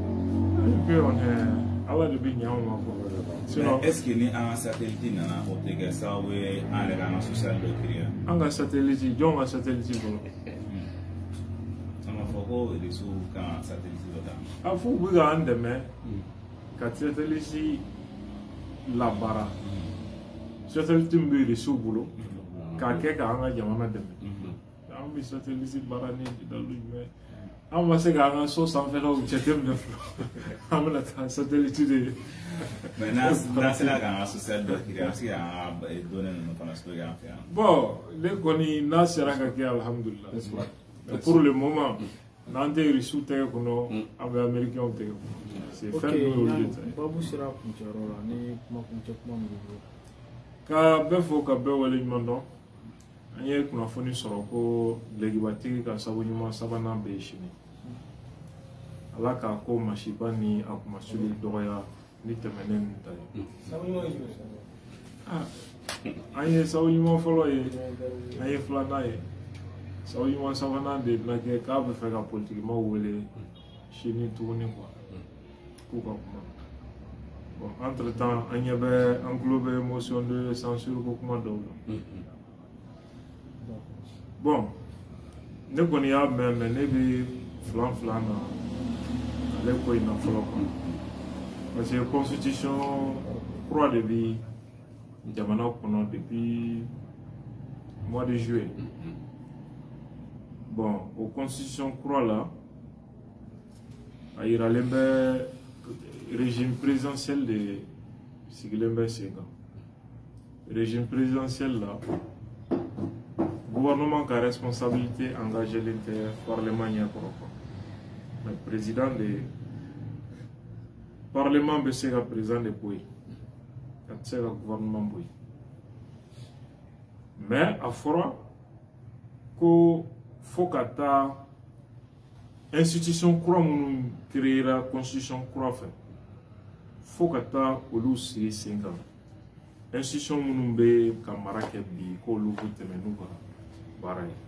ala de bɛ ɲɛ anw ma fɔlɔ est ce que ni an ka satellite nana o tɛ kɛ sababu ye an yɛrɛ k'an ka social dɔ créer an ka satellite jɔn ka satellite fɔlɔ an b'a fɔ ko réseau kan satellite dɔ ta a fɔ u bɛ k'an dɛmɛ ka satellite labaara satellite min bɛ réseau bolo k'a kɛ k'an ka jamana dɛmɛ an bɛ satellite baara ni dalu jumɛn an ma se k'an ka so sanfɛlaw jateminɛ fɔlɔ an bɛna taa satellite de ye mais n'an sera k'an ka social dɔ créer an bɛ se k'an ka données ninnu fana stocké an fɛ yan bon ne kɔni n'a sera ka kɛ alhamdulilah mais pour le moment n'an tɛ réseau tɛgɛ kɔnɔ an bɛ américain tɛgɛ kɔnɔ c'est fɛn dɔ y'olu de ta ye babu sera kuncɛyɔrɔ la ni kuma kuncɛ kuma min b'i bolo ka bɛɛ fo ka bɛɛ waleɲuman dɔn an ye kunnafoni sɔrɔ ko legibatigi ka sabu ɲuman sabanan bɛ yen sini ala k'a ko masiba ni a kumasuli dɔgɔya ni tɛmɛnen ninnu ta ye an ye sabu ɲuman fɔlɔ ye an ye filanan ye sabu ɲuman sabanan de bɛna kɛ k'a bɛ fɛ ka politikimaw wele sini tuguni quoi k'u ka kuma bon entre temps an ɲɛ bɛ an tulo bɛ motion de censure ko kuma dɔw la bon ne kɔni y'a mɛn mɛ ne bɛ filan filan na ale ko in na fɔlɔ quoi parce que constitution kura de bɛ jamana kɔnɔ depuis mois de juillet bon o constitution kura la a yiralen bɛ régime présidentiel de sigilen bɛ sen kan régime présidentiel la gouvernement ka responsabilité engagée tɛ parlement ɲɛkɔrɔ quoi mais président de parlement bɛ se ka président de bɔ yen ka tɛ se ka gouvernement bɔ yen mais a fɔra ko fo ka taa institution kura minnu créera constitution kura fɛ fo ka taa olu sigi sen kan institution minnu bɛ ka mara kɛ bi k'olu bɛ tɛmɛ n'u ka baara ye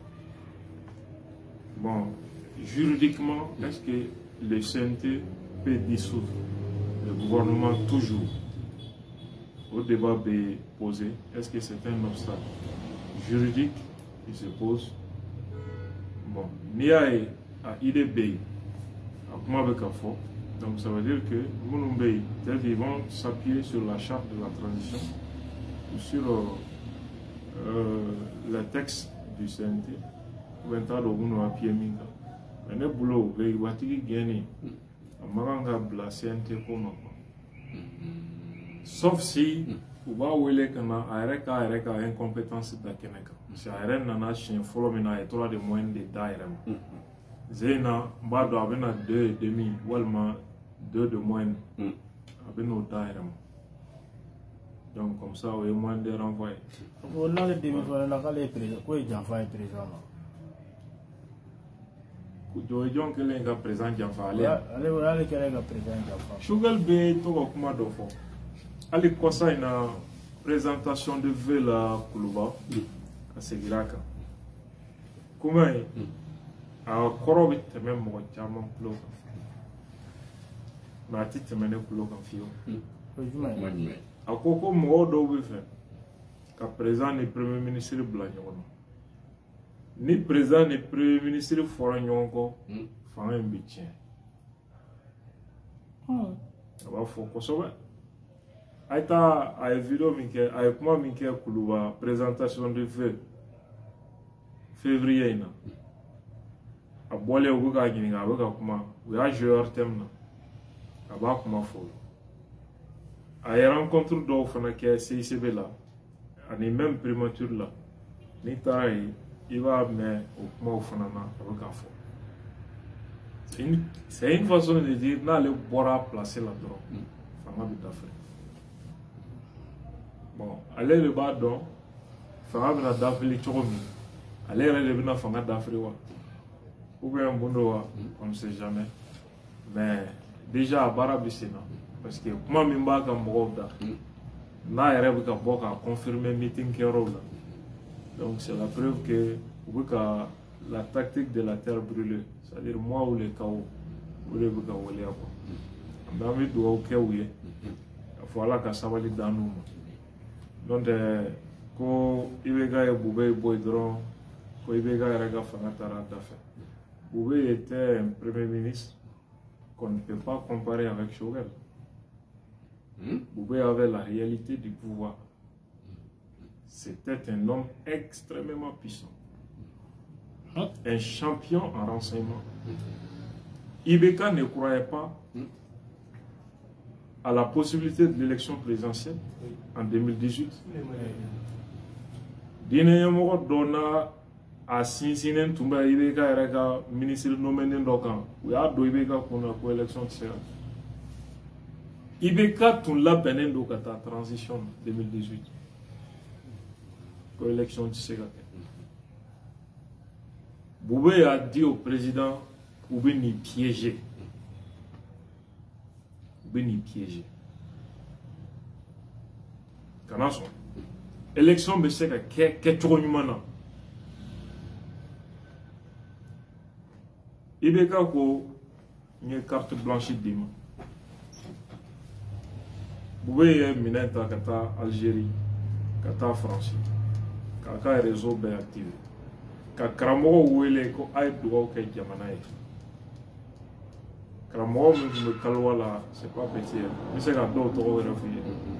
bon juridiquement est-ce que le C N T peut dissoudre le gouvernement toujours au débat peut poser est-ce que c'est un obstacle juridique qui se pose bon n'i y'a ye a idée bɛ yen a kuma bɛ ka fɔ donc ça veut dire que minnu bɛ yen peut-être qu'ils vont s'appuyer sur la charte de la transition ou sur euh, le texte du C N T ou bien t'a dɔn minnu appuyer min kan mais ne bolo legibatigi gɛnni a ma kan ka bila C N T ko ma quoi sauf si u b'a wele ka na a yɛrɛ k'a yɛrɛ ka incompétence da kɛnɛ kan parce que a yɛrɛ nana siɲɛ fɔlɔ min na a ye tora de moyen de da yɛrɛ ma zeyina n b'a dɔn a bɛ na deux et demi walima deux de moyenne a bɛ n'o da yɛrɛ ma donc comme ça o ye moyen de renvoyer o n'ale demi fana na k'ale ye président ko ye janfa ye président ma jɔ jɔn kɛlen ka président janfa ale ale ale kɛra ka président janfa Choguel bɛ to ka kuma dɔ fɔ hali kɔsa in na présentation de vœux la Kuluba a seginna a kan kuma in a kɔrɔ bɛ tɛmɛ mɔgɔ caman tulo kan mais a tɛ tɛmɛ ne tulo kan fiyewu o ye jumɛn ye a ko ko mɔgɔw dɔw bɛ fɛ ka président ni premier ministre bila ɲɔgɔn na ni président ni premier ministre fɔra ɲɔgɔn kɔ fanga in bɛ tiɲɛ a b'a fɔ kosɛbɛ a ye taa a ye video min kɛ a ye kuma min kɛ Kuluba présentation de vœux février in na a bɔlen u bɛ k'a ɲininka a bɛ ka kuma u y'a joué hors thème na a b'a kuma fɔ a ye rencontre dɔw fana kɛ C I C B la ani même primature la n'i taara yen i b'a mɛn o kumaw fana na a bɛ k'a fɔ c'est une façon de dire n'ale bɔra place la dɔrɔn fanga bɛ dafɛ bon ale de b'a dɔn fanga bɛna dafili cogo min ale yɛrɛ de bɛna fanga dafiri wa ou bien mun do wa on ne sait jamais mais déjà a baara bɛ sen na parce que kuma min b'a ka mɔgɔw da n'a yɛrɛ bɛ ka bɔ ka confirmer meeting kɛyɔrɔw la donc c'est la preuve que u bɛ ka la tactique de la terre brûlée c'est-à-dire moi ou les chaos o de bɛ ka waleya quoi an bɛ dugawu kɛ u ye a fɔ ala ka sabali d'an n'u ma n'o tɛ ko I B K ye Bubé bɔ yen dɔrɔn ko I B K yɛrɛ ka fanga taara dafɛ Bubé était un premier ministre qu'on ne peut pas comparer avec Choguel. Hmm? Bubé avait la réalité du pouvoir. C'était un homme extrêmement puissant. Hmm? Un champion en renseignement. I B K ne croyait pas à la possibilité de l'élection présidentielle en deux mille dix-huit. Dine mɔgɔ dɔ na a sinsinnen tun bɛ I B K yɛrɛ ka ministre nommé dɔ kan u y'a don I B K kunna ko élection tɛ se ka kɛ I B K tun labɛnnen don ka taa transition deux mille dix-huit ko élection tɛ se ka kɛ Bubé a dit au président u bɛ nin piéger u bɛ nin piéger kana sɔn élection bɛ se ka kɛ kɛcogo ɲuman na I B K ko n ye carte blanche d'i ma Bubé ye minɛn ta ka taa Algérie ka taa France k'a ka réseau bɛɛ activé ka karamɔgɔw wele ko a ye dugawu kɛ jamana ye karamɔgɔ min tun bɛ kaliwa la c'est pas petit ye n bɛ se ka dɔw tɔgɔ wɛrɛ f'i ye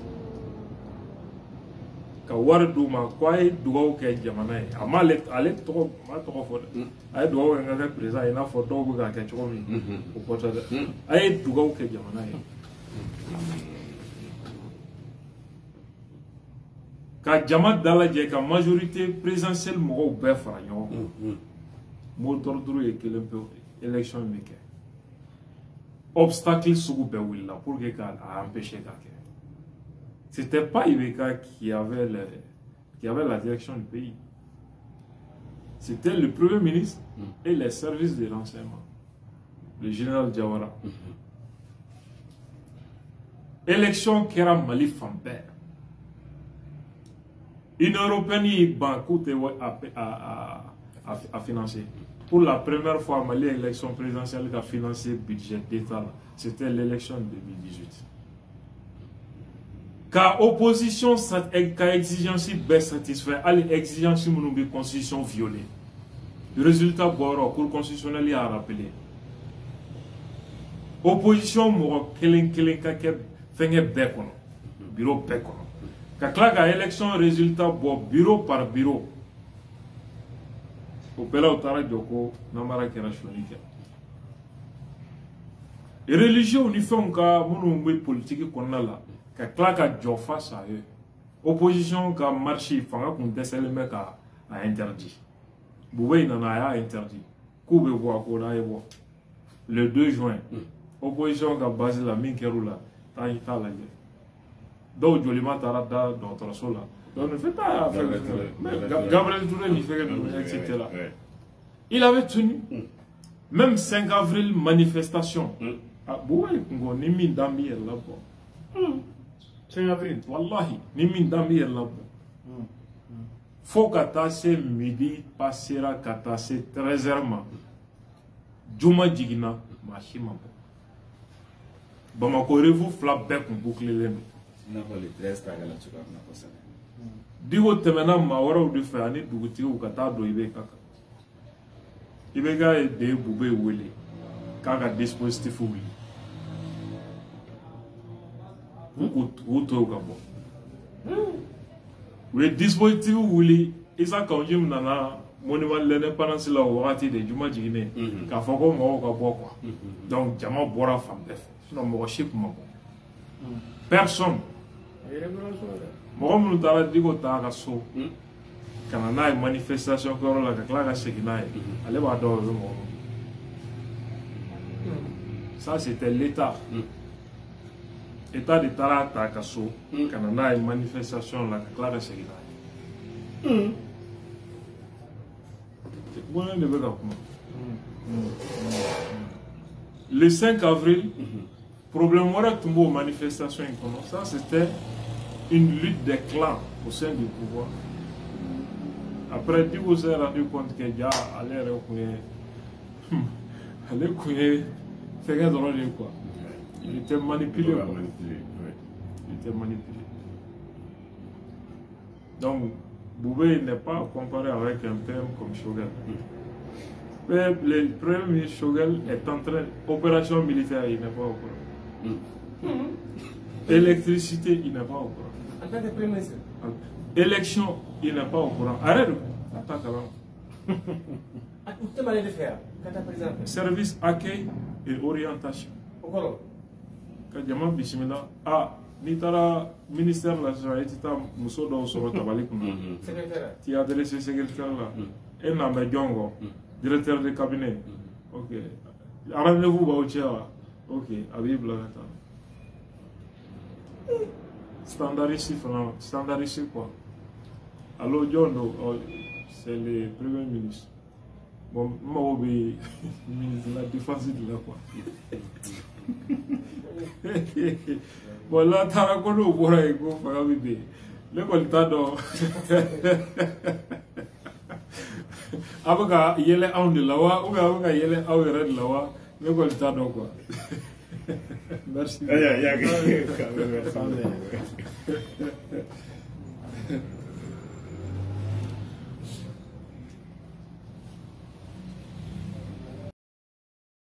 ka wari d'u ma ko a ye dugawu kɛ jamana ye a ma ale ale tɔgɔ ma tɔgɔ fɔ dɛ a ye dugawu kɛ n ka kɛ président i n'a fɔ dɔw bɛ k'a kɛ cogo min o kɔtɛ dɛ a ye dugawu kɛ jamana ye ka jama dalajɛ ka majorité présidentielle mɔgɔw bɛɛ fara ɲɔgɔn kan mot d'ordre ye kelen pe élection bɛ kɛ obstacle sugu bɛɛ wulila pour que k'a empêcher k'a kɛ. C'était pas I B K qui avait, le, qui avait la direction du pays. C'était le Premier ministre mm. et les services de renseignement. Le général Diawara. Mm -hmm. Élection qui era Mali Famper. Une Européenne a, a, a, a financé. Pour la première fois, Mali, l'élection présidentielle qui a financé le budget d'État, c'était l'élection de deux mille dix-huit. Car opposition, car exigence est satisfait, elle exigence de constitution violée. Le résultat, la Cour constitutionnelle a rappelé. Opposition, moi, kelen kelen kake fenge bekono, bureau bekono. Quand la élection résultat, bureau par bureau. Au Pela Otara Djoko, Namara Kerashonike. Les religieux, on y fait un cas, mon politique qu'on a là. Ka tila ka jɔ face à eux opposition ka marché fanga kun dɛsɛlen bɛ ka a interdit Bubé nana a y'a interdit k'u bɛ bɔ a ko n'a ye bɔ le deux juin opposition ka base la min kɛr'u la taa i t'a lajɛ dɔw jolima taara da dɔgɔtɔrɔso la donc ne fais pas fɛn Gabriel Touré ni fɛn kɛ et cetera il avait tenu même cinq avril manifestation Bubé ngo ni min da mi yɛrɛ la bɔ cinq avril, wallahi, ni min dambi yɛrɛ la bɔ fo ka taa se midi passera ka taa se treize heures ma juma jiginna maa si ma bɔ Bamako revu fila bɛɛ kun bouclelen don Diko tɛmɛna maa wɛrɛw de fɛ ani dugutigiw ka taa don I B K kan I B K ye de Bubé wele k'a ka dispositif wuli u to ka bɔ u ye dispositif wuli Isa Kaunjim nana monument de l'indépendance la o wagati de juma jiginnen k'a fɔ ko mɔgɔw ka bɔ quoi donc jama bɔra fan bɛɛ fɛ sinon mɔgɔ si tun ma bɔ personne mɔgɔ minnu taara Diko ta a ka so ka na n'a ye manifestation kɛyɔrɔ la ka tila ka segin n'a ye ale b'a dɔn o bɛ mɔgɔ min ça c'était l'état état de taara ta ka so ka na n'a ye manifestation la ka tila ka segin n'a ye bonne de bɛ ka kuma le cinq avril problème wɛrɛ tun b'o manifestation in kɔnɔ ça c'était une lutte des clans au sein du pouvoir. Après, Diko s'est rendu compte que ja ale yɛrɛ kun ye ale kun ye fɛngɛ dɔrɔn de quoi. Il était manipulé. Quoi. Il était manipulé. Donc, Boubé n'est pas comparé avec un P M comme Shogel. Mais le premier ministre Shogel est en train, opération militaire, il n'est pas au courant. Électricité, il n'est pas au courant. En tant que premier ministre. Élection, il n'est pas au courant. Arrête, attends, Tu m'as de faire quand tu président. Service accueil et orientation. Pourquoi? Quand Jamal Bissimila, ah, ni tara ministère la société, tu as muso dɔw sɔrɔ tabali kunna. Secrétaire. Tu as adressé secrétaire là. Et n'a pas Djongo, directeur de cabinet. Ok. Rendez-vous au Tchéwa. Ok. Abib là maintenant. Standardisé, standardisé quoi. Alors Djondo, c'est le premier ministre. Bon, moi je ministre de la défense de la quoi. Bon là, tu as connu au bois et go faire un bébé. Le colta do. Abaga yele on de la wa, ou abaga yele on de la wa, le colta do quoi. Merci. Ya ya.